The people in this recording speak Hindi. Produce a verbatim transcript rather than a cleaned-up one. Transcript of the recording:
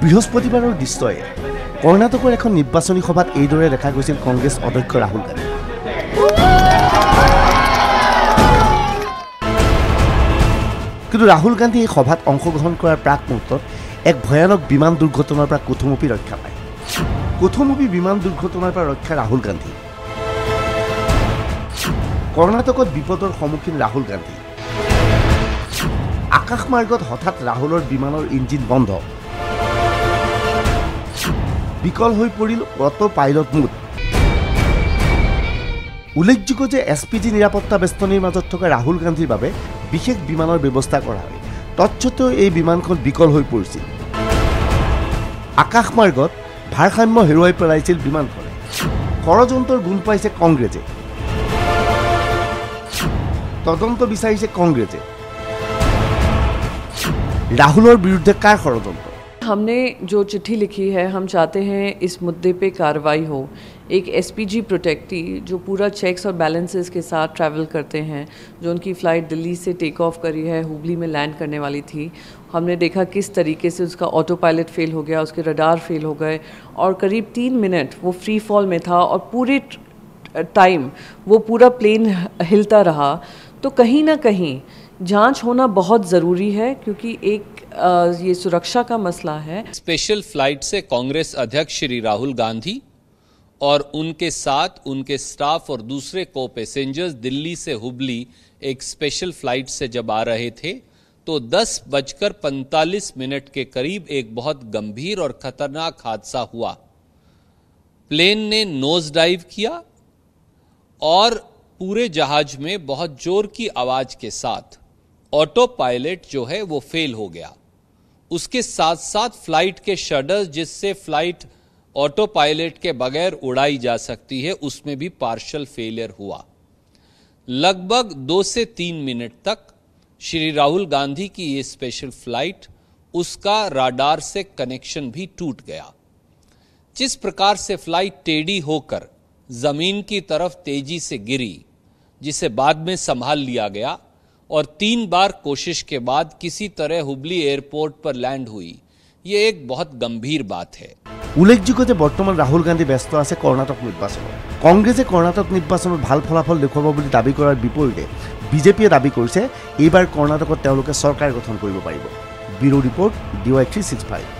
বৃহস্পতিবাৰৰ দৃশ্যই কৰ্ণাটকৰ এখন নিৰ্বাচনী সভাত এইদৰে দেখা গৈছিল কংগ্ৰেছ অধ্যক্ষ ৰাহুল গান্ধী। কিন্তু ৰাহুল গান্ধী এই সভাত অংশগ্ৰহণ কৰাৰ প্ৰাক মুহূৰ্তত এক ভয়ানক বিমান দুৰ্ঘটনাৰ পৰা কোঠমুপি ৰক্ষা পায়। কোঠমুপি বিমান দুৰ্ঘটনাৰ পৰা ৰক্ষা ৰাহুল গান্ধী। কৰ্ণাটকত বিপদৰ সন্মুখীন ৰাহুল গান্ধী। আকাশমাৰ্গত হঠাৎ ৰাহুলৰ বিমানৰ ইঞ্জিন বন্ধ। বিকল হৈ পৰিল অটো পাইলট মুড। উল্লেখযোগ্য যে এছ পি জি নিৰাপত্তা বেষ্টনীৰ মাজত থকা ৰাহুল গান্ধীৰ বাবে বিশেষ বিমানৰ ব্যৱস্থা কৰা হয়। তৎসত্ত্বেও এই বিমানখন বিকল হৈ পৰিছিল। আকাশমাৰ্গত ভাৰসাম্য হেৰুৱাই পেলাইছিল বিমানখনে। ষড়যন্ত্ৰৰ গুণ পাইছে কংগ্ৰেছে। তদন্ত বিচাৰিছে কংগ্ৰেছে। राहुलर विरुद्ध कार षड़यंत्र। हमने जो चिट्ठी लिखी है, हम चाहते हैं इस मुद्दे पे कार्रवाई हो। एक एसपीजी प्रोटेक्टी जो पूरा चेक्स और बैलेंसेस के साथ ट्रैवल करते हैं, जो उनकी फ़्लाइट दिल्ली से टेक ऑफ करी है, हुबली में लैंड करने वाली थी। हमने देखा किस तरीके से उसका ऑटो पायलट फेल हो गया, उसके रडार फेल हो गए और करीब तीन मिनट वो फ्री फॉल में था और पूरे टाइम वो पूरा प्लेन हिलता रहा। तो कहीं ना कहीं जांच होना बहुत ज़रूरी है, क्योंकि एक आ, ये सुरक्षा का मसला है। स्पेशल फ्लाइट से कांग्रेस अध्यक्ष श्री राहुल गांधी और उनके साथ उनके स्टाफ और दूसरे को पैसेंजर्स दिल्ली से हुबली एक स्पेशल फ्लाइट से जब आ रहे थे तो दस बजकर पैंतालीस मिनट के करीब एक बहुत गंभीर और खतरनाक हादसा हुआ। प्लेन ने नोज डाइव किया और पूरे जहाज में बहुत जोर की आवाज के साथ ऑटो पायलट जो है वो फेल हो गया। उसके साथ साथ फ्लाइट के शटर्स जिससे फ्लाइट ऑटो पायलट के बगैर उड़ाई जा सकती है, उसमें भी पार्शियल फेलियर हुआ। लगभग दो से तीन मिनट तक श्री राहुल गांधी की ये स्पेशल फ्लाइट, उसका राडार से कनेक्शन भी टूट गया। जिस प्रकार से फ्लाइट टेढ़ी होकर जमीन की तरफ तेजी से गिरी, जिसे बाद में संभाल लिया गया और तीन बार कोशिश के बाद किसी तरह हुबली एयरपोर्ट पर लैंड हुई, ये एक बहुत गंभीर बात है। উল্লেখযোগ্য যে বৰ্তমান ৰাহুল গান্ধী ব্যস্ত আছে কৰ্ণাটক নিৰ্বাচনত। কংগ্ৰেছে কৰ্ণাটক নিৰ্বাচনত ভাল ফলাফল দেখুৱাব বুলি দাবী কৰাৰ বিপৰীতে বিজেপিয়ে দাবী কৰিছে এইবাৰ কৰ্ণাটকত তেওঁলোকে চৰকাৰ গঠন কৰিব পাৰিব। Bureau report D Y three six five.